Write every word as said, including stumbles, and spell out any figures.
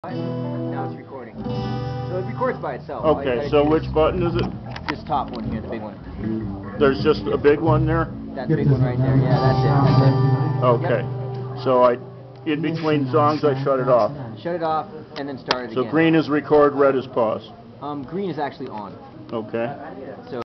Now it's recording. So it records by itself. Okay, so which button is it? This top one here, the big one. There's just a big one there? That big one right there. Yeah, that's it. That's it. Okay. Yep. So I, in between songs, I shut it off. Shut it off and then start it so again. So green is record, red is pause. Um, green is actually on. Okay. So